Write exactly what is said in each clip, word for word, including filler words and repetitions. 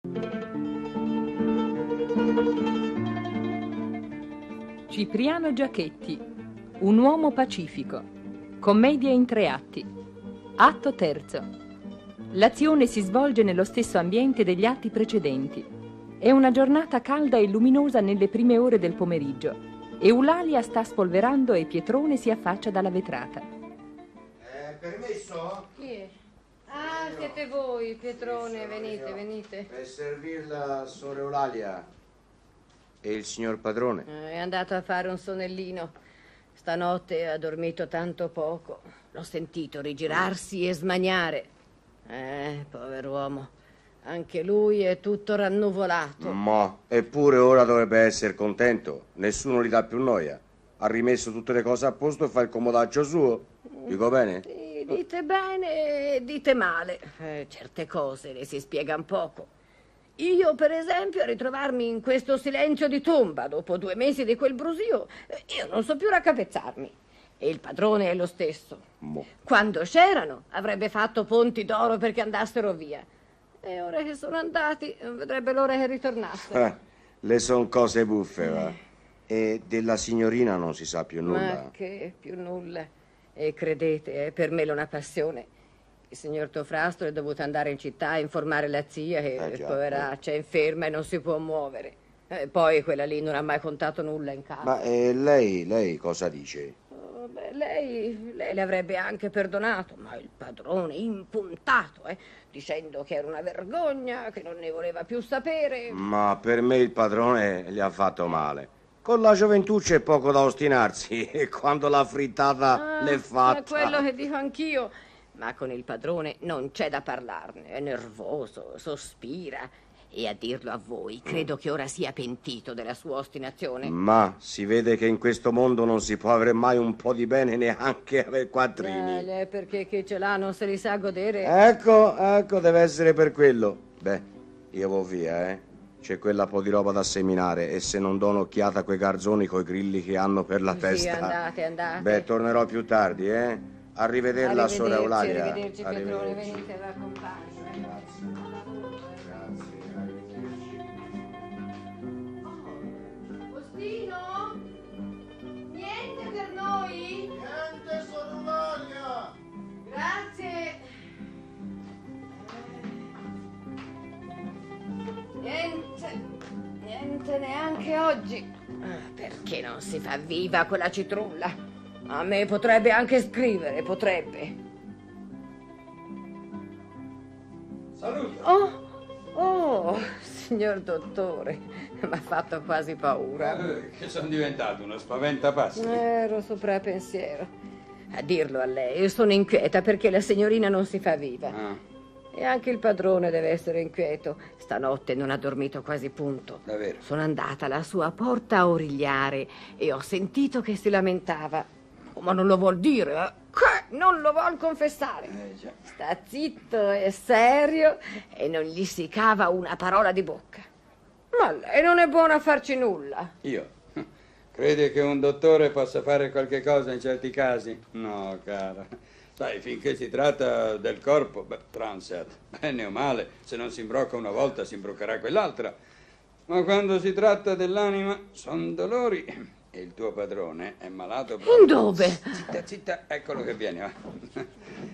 Cipriano Giachetti, un uomo pacifico. Commedia in tre atti. Atto terzo. L'azione si svolge nello stesso ambiente degli atti precedenti. È una giornata calda e luminosa nelle prime ore del pomeriggio. Eulalia sta spolverando e Pietrone si affaccia dalla vetrata. Eh, permesso? Chi è? Ah, siete voi, Pietrone, venite, venite. Per servirla, Sor Eulalia. E il signor padrone? Eh, È andato a fare un sonnellino. Stanotte ha dormito tanto poco. L'ho sentito rigirarsi e smaniare. Eh, pover'uomo. Anche lui è tutto rannuvolato. Ma, eppure ora dovrebbe essere contento. Nessuno gli dà più noia. Ha rimesso tutte le cose a posto e fa il comodaccio suo. Dico bene? Sì, dite bene e dite male. Eh, certe cose le si spiegano poco. Io, per esempio, a ritrovarmi in questo silenzio di tomba dopo due mesi di quel brusio, eh, io non so più raccapezzarmi. E il padrone è lo stesso. Mo. Quando c'erano, avrebbe fatto ponti d'oro perché andassero via. E ora che sono andati, non vedrebbe l'ora che ritornassero. Eh, le son cose buffe, va. E della signorina non si sa più nulla. Ma che più nulla. E credete, è per me una passione. Il signor Tofrastro è dovuto andare in città a informare la zia che, Eh, già, poveraccia, è inferma e non si può muovere. E poi quella lì non ha mai contato nulla in casa. Ma eh, lei, lei cosa dice? Oh, beh, lei, lei le avrebbe anche perdonato, ma il padrone impuntato, eh, dicendo che era una vergogna, che non ne voleva più sapere. Ma per me il padrone gli ha fatto male. Con la gioventù c'è poco da ostinarsi e quando la frittata Ah, l'è fatta... È quello che dico anch'io. Ma con il padrone non c'è da parlarne. È nervoso, sospira. E a dirlo a voi, credo che ora sia pentito della sua ostinazione. Ma si vede che in questo mondo non si può avere mai un po' di bene neanche per quattrini. Eh, perché chi ce l'ha non se li sa godere. Ecco, ecco, deve essere per quello. Beh, io vo' via, eh. C'è quella po' di roba da seminare e se non do un'occhiata a quei garzoni coi grilli che hanno per la Sì, testa... andate, andate. Beh, tornerò più tardi, eh. Arrivederla, Sor Eulalia. Arrivederci, Pietrone, Arrivederci. venite, vi accompagno. Postino? Niente per noi? Niente, Sor Eulalia! Grazie. Niente, niente neanche oggi. Ah, perché non si fa viva quella citrulla? A me potrebbe anche scrivere, potrebbe. Salute! Oh, oh, signor dottore, mi ha fatto quasi paura. Eh, che sono diventato uno spaventapassi. Ero sopra pensiero. A dirlo a lei, sono inquieta perché la signorina non si fa viva. Ah, E anche il padrone deve essere inquieto. Stanotte non ha dormito quasi punto. davvero? Sono andata alla sua porta a origliare e ho sentito che si lamentava. Oh, ma non lo vuol dire, eh? Che non lo vuol confessare. Eh, già. Sta zitto e serio e non gli si cava una parola di bocca. Ma lei non è buona a farci nulla. Io? Credi che un dottore possa fare qualche cosa in certi casi? No, cara. Sai, finché si tratta del corpo, beh, transeat, bene o male, se non si imbrocca una volta si imbroccherà quell'altra. Ma quando si tratta dell'anima, son dolori. E il tuo padrone è malato proprio. In dove? Zitta, zitta, eccolo che viene, va.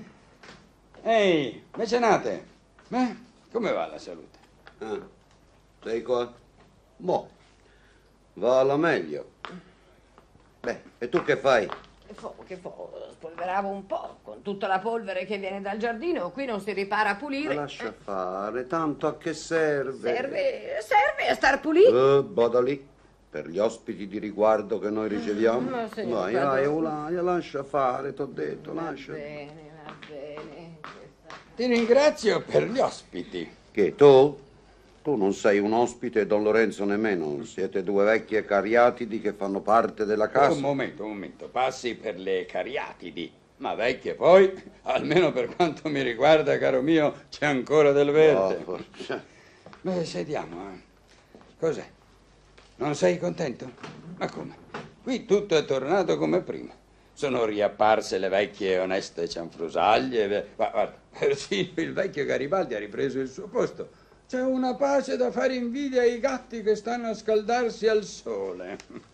Ehi, mecenate, beh, come va la salute? Ah, sei qua? Boh, va alla meglio. Beh, e tu che fai? Che fo, che fo, spolveravo un po', con tutta la polvere che viene dal giardino, qui non si ripara a pulire. Ma lascia fare, tanto a che serve? Serve, serve a star pulito. Eh, vada lì, per gli ospiti di riguardo che noi riceviamo. Ma signor Vai, padrone. vai, Eulalia, lascia fare, t'ho detto, Va lascia. bene, va bene. Ti ringrazio per gli ospiti. Che, tu? Tu non sei un ospite e Don Lorenzo nemmeno. Siete due vecchie cariatidi che fanno parte della casa. Un momento, un momento, passi per le cariatidi, ma vecchie poi, almeno per quanto mi riguarda, caro mio, c'è ancora del verde. Oh, forse. Beh, sediamo, eh. Cos'è? Non sei contento? Ma come? Qui tutto è tornato come prima. Sono riapparse le vecchie e oneste cianfrusaglie. Guarda, guarda, persino il vecchio Garibaldi ha ripreso il suo posto. C'è una pace da fare invidia ai gatti che stanno a scaldarsi al sole.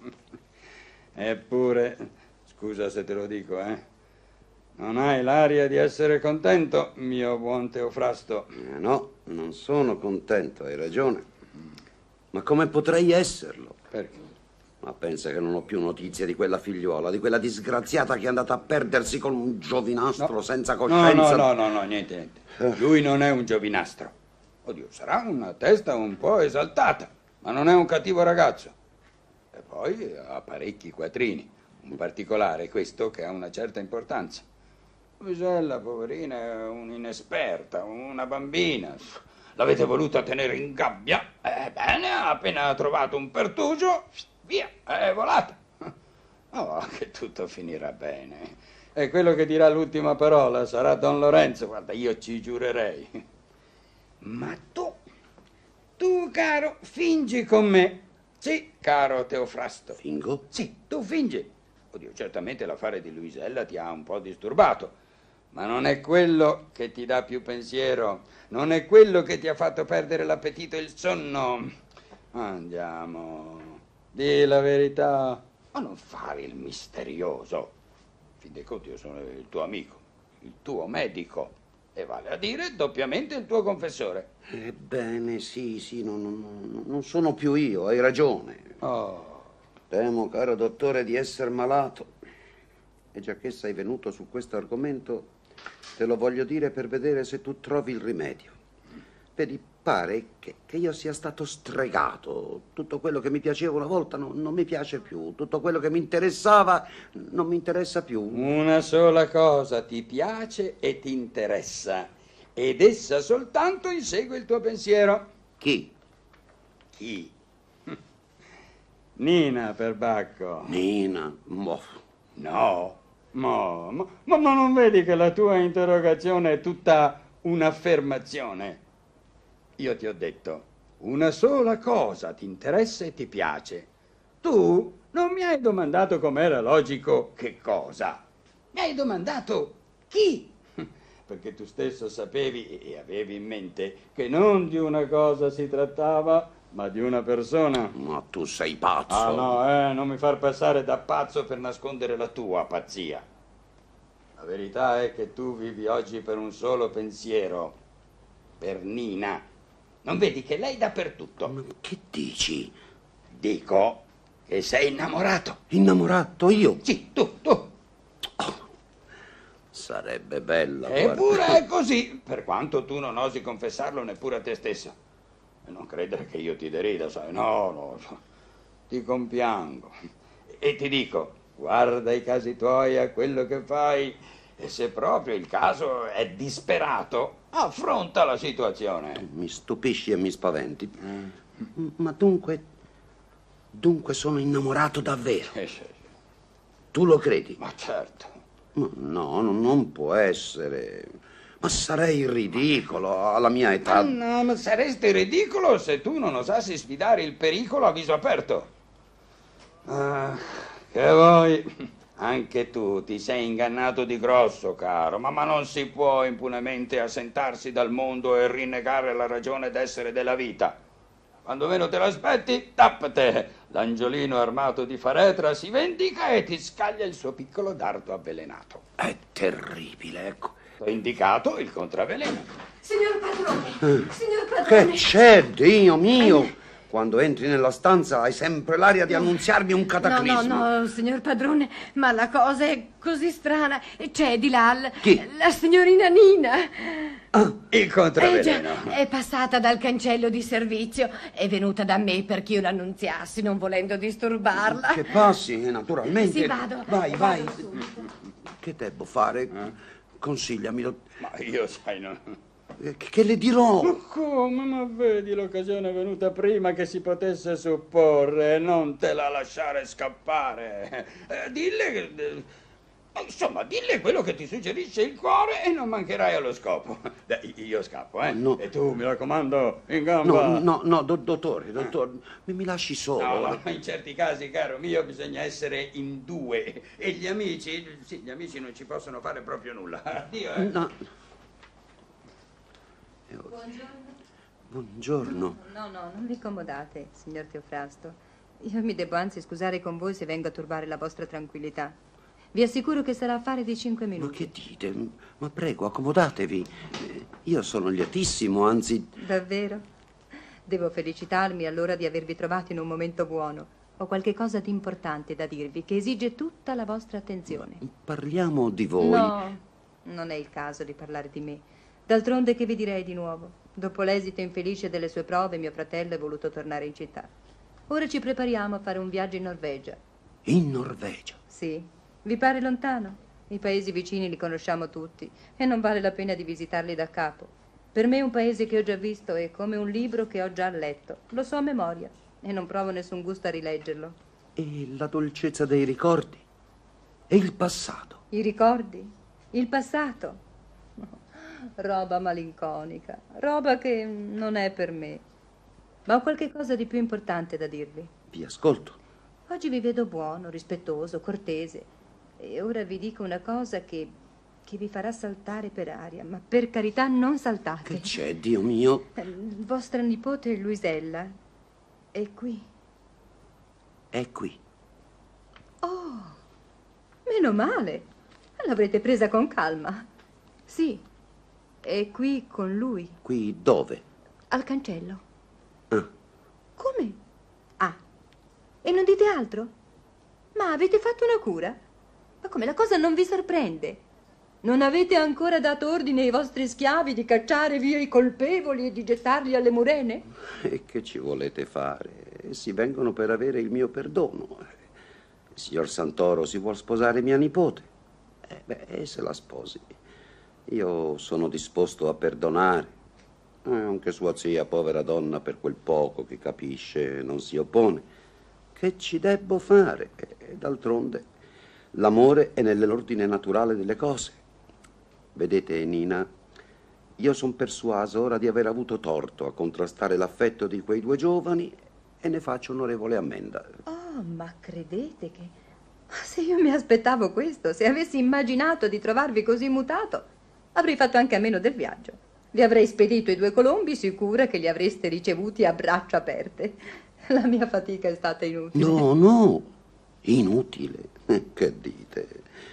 Eppure, scusa se te lo dico, eh, non hai l'aria di essere contento, mio buon Teofrasto. Eh no, non sono contento, hai ragione. Ma come potrei esserlo? Perché? Ma pensa che non ho più notizie di quella figliuola, di quella disgraziata che è andata a perdersi con un giovinastro No. senza No, coscienza. no, no, no, no, niente, niente. Lui non è un giovinastro. Oddio, sarà una testa un po' esaltata, ma non è un cattivo ragazzo. E poi ha parecchi quattrini, un particolare questo che ha una certa importanza. Luisella, poverina, è un'inesperta, una bambina. L'avete voluta tenere in gabbia? Ebbene, ha appena trovato un pertugio, via, è volata. Oh, che tutto finirà bene. E quello che dirà l'ultima parola sarà Don Lorenzo, guarda, io ci giurerei. Ma tu, tu, caro, fingi con me. Sì, caro Teofrasto. Fingo? Sì, tu fingi. Oddio, certamente l'affare di Luisella ti ha un po' disturbato, ma non è quello che ti dà più pensiero, non è quello che ti ha fatto perdere l'appetito e il sonno. Andiamo, di la verità, ma non fare il misterioso. In fin dei conti io sono il tuo amico, il tuo medico, e vale a dire doppiamente il tuo confessore. Ebbene, sì, sì, non, non, non sono più io, hai ragione. Oh. Temo, caro dottore, di essere malato. E già che sei venuto su questo argomento, te lo voglio dire per vedere se tu trovi il rimedio. Vedi, pare che, che io sia stato stregato. Tutto quello che mi piaceva una volta non, non mi piace più. Tutto quello che mi interessava non mi interessa più. Una sola cosa ti piace e ti interessa, ed essa soltanto insegue il tuo pensiero. Chi? Chi? Nina, perbacco. Nina? Mo. No, ma, ma, ma non vedi che la tua interrogazione è tutta un'affermazione? Io ti ho detto, una sola cosa ti interessa e ti piace. Tu non mi hai domandato com'era logico che cosa. Mi hai domandato chi. Perché tu stesso sapevi e avevi in mente che non di una cosa si trattava, ma di una persona. Ma tu sei pazzo. Ah no, eh, non mi far passare da pazzo per nascondere la tua pazzia. La verità è che tu vivi oggi per un solo pensiero, per Nina. Non vedi che lei dappertutto? Ma che dici? Dico che sei innamorato. Innamorato io? Sì, tu, tu. Oh, sarebbe bella. Eppure guarda. è così, per quanto tu non osi confessarlo neppure a te stesso. E non credere che io ti derida, sai, no, no, ti compiango. E ti dico, guarda i casi tuoi a quello che fai, e se proprio il caso è disperato, affronta la situazione. Mi stupisci e mi spaventi. Mm. Ma dunque, dunque sono innamorato davvero? Eh, sì, sì. Tu lo credi? Ma certo. Ma no, no, non può essere. Ma sarei ridicolo alla mia età. No, ma saresti ridicolo se tu non osassi sfidare il pericolo a viso aperto. Ah, che vuoi? Anche tu ti sei ingannato di grosso, caro, ma, ma non si può impunemente assentarsi dal mondo e rinnegare la ragione d'essere della vita. Quando meno te l'aspetti, tappate! L'angiolino armato di faretra si vendica e ti scaglia il suo piccolo dardo avvelenato. È terribile, ecco. Ho indicato il contravveleno. Signor padrone, signor Che padrone. c'è, Dio mio? Quando entri nella stanza hai sempre l'aria di annunziarmi un cataclisma. No, no, no, signor padrone, ma la cosa è così strana. C'è di là l- Chi? la signorina Nina. Ah, Il Eh contravveleno. già, è passata dal cancello di servizio, è venuta da me perché io l'annunziassi, non volendo disturbarla. che passi, naturalmente. Sì, vado. Vai, vado vai. subito. Che devo fare? Consigliami. lo- Ma io, sai, non... Che, che le dirò? Ma come? Ma vedi, l'occasione è venuta prima che si potesse supporre, non te la lasciare scappare. Eh, dille che... eh, insomma, dille quello che ti suggerisce il cuore e non mancherai allo scopo. Dai, io scappo, eh? No. E tu, mi raccomando, in gamba. No, no, no, do- dottore, dottore, mi, mi lasci solo. No, no, in certi casi, caro mio, bisogna essere in due. E gli amici, sì, gli amici non ci possono fare proprio nulla. Addio, eh. No. Buongiorno. Buongiorno. No, no, non vi incomodate, signor Teofrasto. Io mi devo anzi scusare con voi se vengo a turbare la vostra tranquillità. Vi assicuro che sarà affare di cinque minuti. Ma che dite? Ma prego, accomodatevi. Io sono lietissimo, anzi... Davvero? Devo felicitarmi allora di avervi trovato in un momento buono. Ho qualche cosa di importante da dirvi che esige tutta la vostra attenzione. Parliamo di voi. No, non è il caso di parlare di me. D'altronde che vi direi di nuovo? Dopo l'esito infelice delle sue prove, mio fratello è voluto tornare in città. Ora ci prepariamo a fare un viaggio in Norvegia. In Norvegia? Sì. Vi pare lontano? I paesi vicini li conosciamo tutti e non vale la pena di visitarli da capo. Per me è un paese che ho già visto è come un libro che ho già letto. Lo so a memoria e non provo nessun gusto a rileggerlo. E la dolcezza dei ricordi? E il passato? I ricordi? Il passato? Roba malinconica, roba che non è per me. Ma ho qualche cosa di più importante da dirvi. Vi ascolto. Oggi vi vedo buono, rispettoso, cortese. E ora vi dico una cosa che, che vi farà saltare per aria. Ma per carità non saltate. Che c'è, Dio mio? Vostra nipote Luisella è qui. È qui. Oh, meno male. L'avrete presa con calma. Sì, è qui con lui. Qui dove? Al cancello. Ah. Come? Ah, e non dite altro? Ma avete fatto una cura? Ma come, la cosa non vi sorprende? Non avete ancora dato ordine ai vostri schiavi di cacciare via i colpevoli e di gettarli alle murene? E che ci volete fare? Si vengono per avere il mio perdono. Il signor Santoro si vuol sposare mia nipote. Eh, beh, se la sposi. Io sono disposto a perdonare. Eh, anche sua zia, povera donna, per quel poco che capisce, non si oppone. Che ci debbo fare? E d'altronde l'amore è nell'ordine naturale delle cose. Vedete, Nina, io sono persuaso ora di aver avuto torto a contrastare l'affetto di quei due giovani e ne faccio onorevole ammenda. Oh, ma credete che... Se io mi aspettavo questo, se avessi immaginato di trovarvi così mutato, avrei fatto anche a meno del viaggio. Vi avrei spedito i due colombi, sicura che li avreste ricevuti a braccia aperte. La mia fatica è stata inutile. No, no, inutile. Che dite?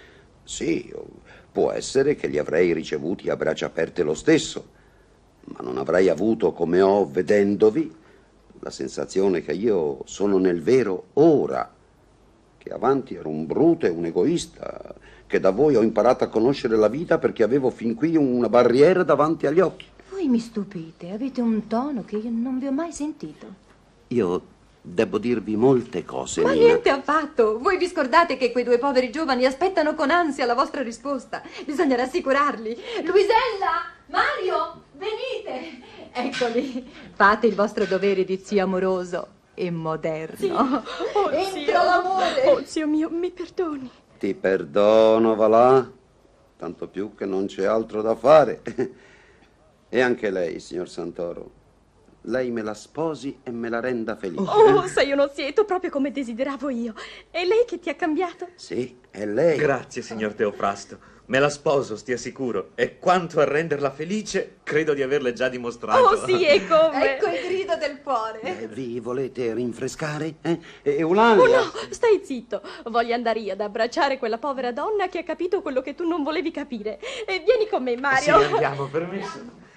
Sì, può essere che li avrei ricevuti a braccia aperte lo stesso, ma non avrei avuto, come ho vedendovi, la sensazione che io sono nel vero ora, che avanti ero un bruto e un egoista, che da voi ho imparato a conoscere la vita perché avevo fin qui una barriera davanti agli occhi. Voi mi stupite, avete un tono che io non vi ho mai sentito. Io devo dirvi molte cose, Ma Nina. niente affatto. Voi vi scordate che quei due poveri giovani aspettano con ansia la vostra risposta. Bisogna rassicurarli. Luisella! Mario! Venite! Eccoli. Fate il vostro dovere di zio amoroso e moderno. Sì. Oh, Entra l'amore. Oh, zio mio, mi perdoni. Ti perdono, va là. Tanto più che non c'è altro da fare. E anche lei, signor Santoro. Lei me la sposi e me la renda felice. Oh, sei uno zieto proprio come desideravo io. È lei che ti ha cambiato? Sì, è lei. Grazie, signor Teofrasto. Me la sposo, stia sicuro. E quanto a renderla felice, credo di averle già dimostrato. Oh, sì, e come? Ecco il grido del cuore. Eh, vi volete rinfrescare? Eh? E Eulalia? Oh no, stai zitto. Voglio andare io ad abbracciare quella povera donna che ha capito quello che tu non volevi capire. E vieni con me, Mario. Sì, andiamo, permesso.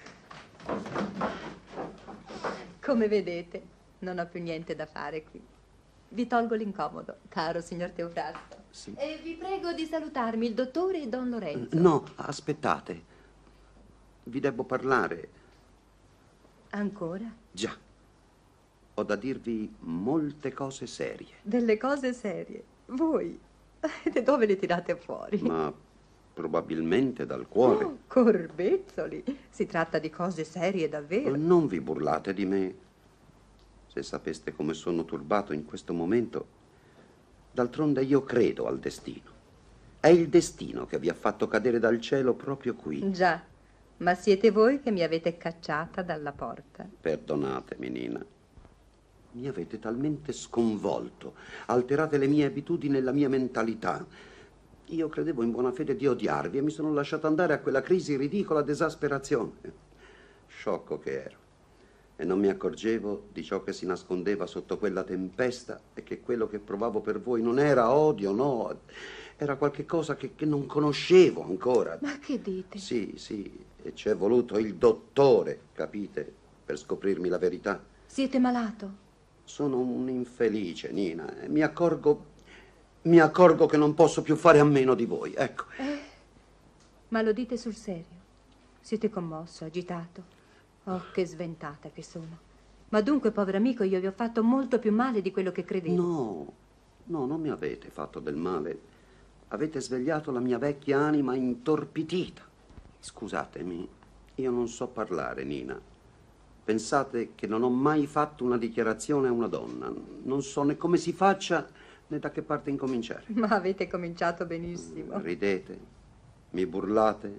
Come vedete, non ho più niente da fare qui. Vi tolgo l'incomodo, caro signor Teofrasto. Sì. E vi prego di salutarmi il dottore e Don Lorenzo. No, aspettate. Vi devo parlare. Ancora? Già. Ho da dirvi molte cose serie. Delle cose serie. Voi? E dove le tirate fuori? Ma probabilmente dal cuore. Oh, corbezzoli. Si tratta di cose serie davvero. Non vi burlate di me. Se sapeste come sono turbato in questo momento. D'altronde io credo al destino. È il destino che vi ha fatto cadere dal cielo proprio qui. Già, ma siete voi che mi avete cacciata dalla porta. Perdonatemi, Nina. Mi avete talmente sconvolto, alterate le mie abitudini e la mia mentalità. Io credevo in buona fede di odiarvi e mi sono lasciato andare a quella crisi ridicola d'esasperazione. Sciocco che ero. e non mi accorgevo di ciò che si nascondeva sotto quella tempesta e che quello che provavo per voi non era odio, no, era qualche cosa che, che non conoscevo ancora. Ma che dite? Sì, sì, e ci è voluto il dottore, capite, per scoprirmi la verità. Siete malato? Sono un infelice, Nina, e mi accorgo, mi accorgo che non posso più fare a meno di voi, ecco. Eh, ma lo dite sul serio? Siete commosso, agitato? Oh, che sventata che sono. Ma dunque, povero amico, io vi ho fatto molto più male di quello che credevo. No, no, non mi avete fatto del male. Avete svegliato la mia vecchia anima intorpidita. Scusatemi, io non so parlare, Nina. Pensate che non ho mai fatto una dichiarazione a una donna. Non so né come si faccia né da che parte incominciare. Ma avete cominciato benissimo. Ridete, mi burlate.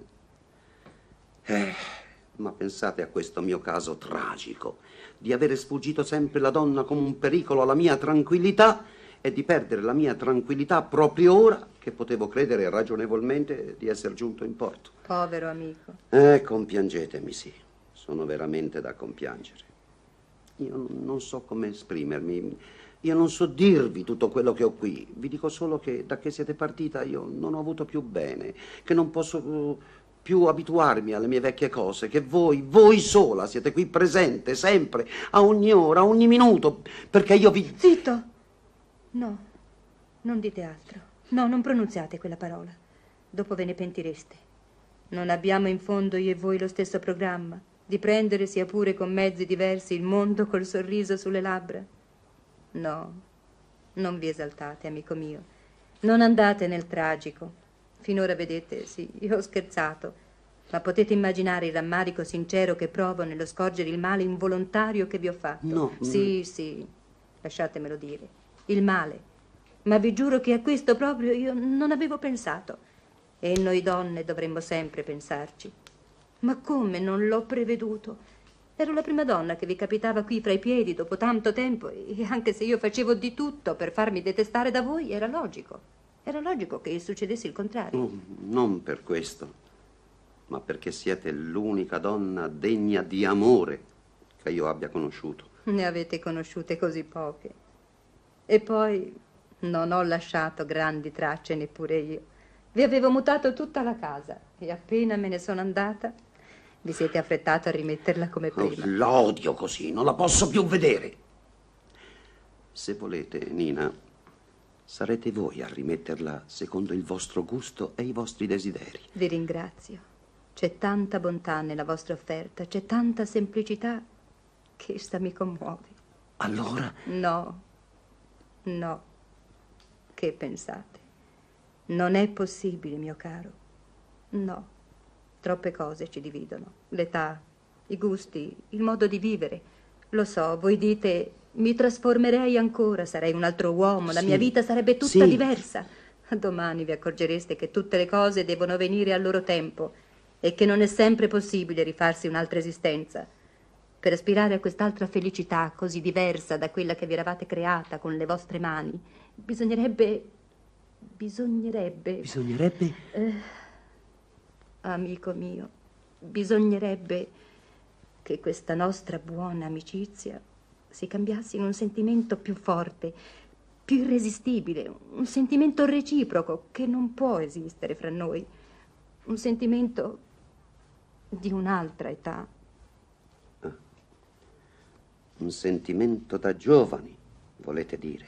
Eh, ma pensate a questo mio caso tragico, di avere sfuggito sempre la donna come un pericolo alla mia tranquillità e di perdere la mia tranquillità proprio ora che potevo credere ragionevolmente di essere giunto in porto. Povero amico. Eh, compiangetemi, sì. Sono veramente da compiangere. Io non so come esprimermi. Io non so dirvi tutto quello che ho qui. Vi dico solo che da che siete partita io non ho avuto più bene, che non posso uh, più abituarmi alle mie vecchie cose, che voi, voi sola siete qui presente, sempre, a ogni ora, a ogni minuto, perché io vi... Zitto! No, non dite altro. No, non pronunziate quella parola. Dopo ve ne pentireste. Non abbiamo in fondo io e voi lo stesso programma, di prendere, sia pure con mezzi diversi, il mondo col sorriso sulle labbra? No, non vi esaltate, amico mio. Non andate nel tragico. Finora, vedete, sì, io ho scherzato, ma potete immaginare il rammarico sincero che provo nello scorgere il male involontario che vi ho fatto. No. Sì, sì, lasciatemelo dire. Il male. Ma vi giuro che a questo proprio io non avevo pensato. E noi donne dovremmo sempre pensarci. Ma come non l'ho preveduto? Ero la prima donna che vi capitava qui fra i piedi dopo tanto tempo e anche se io facevo di tutto per farmi detestare da voi, era logico. Era logico che succedesse il contrario. No, non per questo, ma perché siete l'unica donna degna di amore che io abbia conosciuto. Ne avete conosciute così poche. E poi non ho lasciato grandi tracce neppure io. Vi avevo mutato tutta la casa e appena me ne sono andata vi siete affrettato a rimetterla come prima. Oh, l'odio così, non la posso più vedere. Se volete, Nina, sarete voi a rimetterla secondo il vostro gusto e i vostri desideri. Vi ringrazio. C'è tanta bontà nella vostra offerta, c'è tanta semplicità che essa mi commuove. Allora? No, no. Che pensate? Non è possibile, mio caro. No. Troppe cose ci dividono. L'età, i gusti, il modo di vivere. Lo so, voi dite, mi trasformerei ancora, sarei un altro uomo, la sì, mia vita sarebbe tutta sì. diversa. Domani vi accorgereste che tutte le cose devono venire al loro tempo e che non è sempre possibile rifarsi un'altra esistenza. Per aspirare a quest'altra felicità così diversa da quella che vi eravate creata con le vostre mani, bisognerebbe... Bisognerebbe... Bisognerebbe? Eh, amico mio, bisognerebbe che questa nostra buona amicizia si cambiasse in un sentimento più forte, più irresistibile, un sentimento reciproco che non può esistere fra noi, un sentimento di un'altra età. Ah. Un sentimento da giovani, volete dire?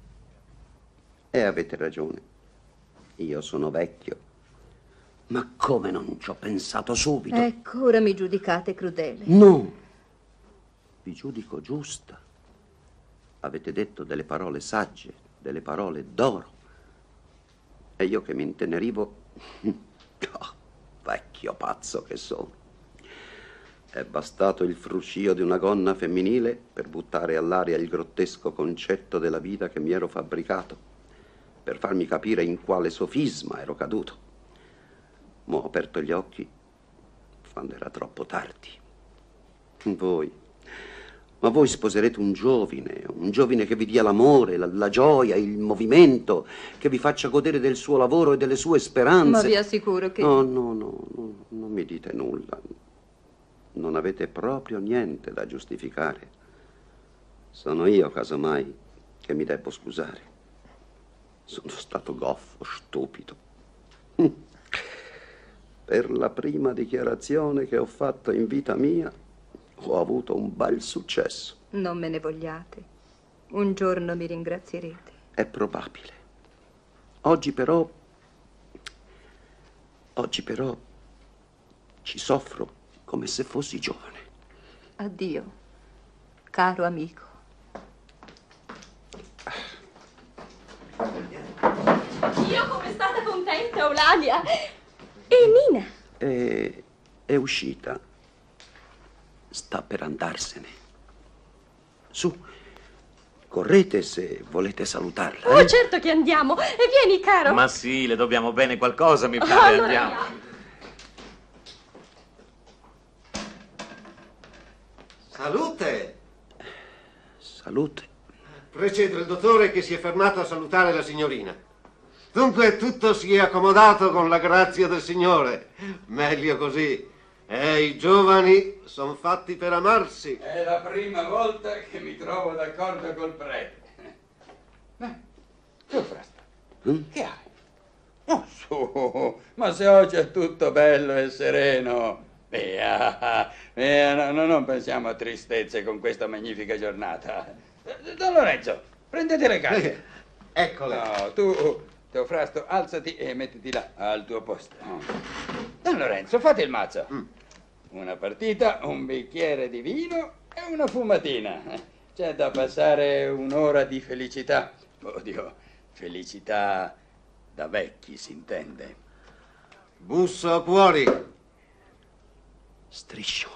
E avete ragione, io sono vecchio. Ma come non ci ho pensato subito? Ecco, ora mi giudicate crudele. No, vi giudico giusta. Avete detto delle parole sagge, delle parole d'oro. E io che mi intenerivo... Oh, vecchio pazzo che sono. È bastato il fruscio di una gonna femminile per buttare all'aria il grottesco concetto della vita che mi ero fabbricato, per farmi capire in quale sofisma ero caduto. Ma ho aperto gli occhi quando era troppo tardi. Voi, ma voi sposerete un giovine, un giovine che vi dia l'amore, la, la gioia, il movimento, che vi faccia godere del suo lavoro e delle sue speranze. Ma vi assicuro che... No, no, no, no, non mi dite nulla. non avete proprio niente da giustificare. Sono io, casomai, che mi devo scusare. Sono stato goffo, stupido. Per la prima dichiarazione che ho fatto in vita mia, ho avuto un bel successo. Non me ne vogliate. Un giorno mi ringrazierete. È probabile. Oggi però... Oggi però... ci soffro come se fossi giovane. Addio, caro amico. Io come stata contenta, Eulalia. E Nina? È, è uscita. Sta per andarsene. Su, correte se volete salutarla. Oh, eh? certo che andiamo. E vieni, caro. Ma sì, le dobbiamo bene qualcosa, mi pare. Oh, allora Andiamo. andiamo. Salute! Salute. Precedo il dottore che si è fermato a salutare la signorina. Dunque tutto si è accomodato con la grazia del Signore. Meglio così. E i giovani sono fatti per amarsi. È la prima volta che mi trovo d'accordo col prete. Beh, Teofrasto, Mm? che hai? Oh, su, ma se oggi è tutto bello e sereno. Via, via, no, no, non pensiamo a tristezze con questa magnifica giornata. Don Lorenzo, prendete le carte. Eccole. No, tu, Teofrasto, alzati e mettiti là, al tuo posto. Don Lorenzo, fate il mazzo. Mm. Una partita, un bicchiere di vino e una fumatina. C'è da passare un'ora di felicità. Oddio, felicità da vecchi, si intende. Busso fuori. Striscio.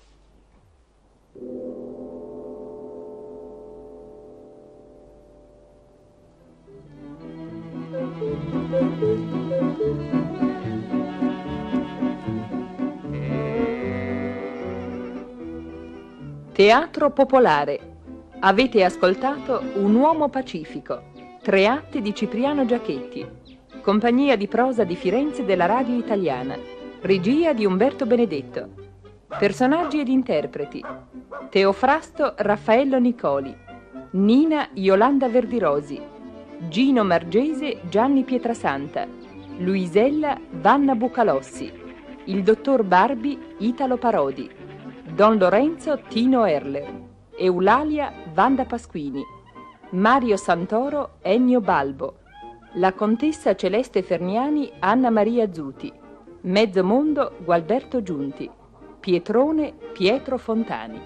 Teatro Popolare. Avete ascoltato Un uomo pacifico, tre atti di Cipriano Giachetti, compagnia di prosa di Firenze della Radio Italiana, regia di Umberto Benedetto. Personaggi ed interpreti: Teofrasto Raffaello Nicoli, Nina Iolanda Verdirosi, Gino Margese Gianni Pietrasanta, Luisella Vanna Bucalossi, il dottor Barbi Italo Parodi, Don Lorenzo Tino Erler, Eulalia Wanda Pasquini, Mario Santoro Ennio Balbo, la contessa Celeste Ferniani Anna Maria Zuti, Mezzomondo Gualberto Giunti, Pietrone Pietro Fontani.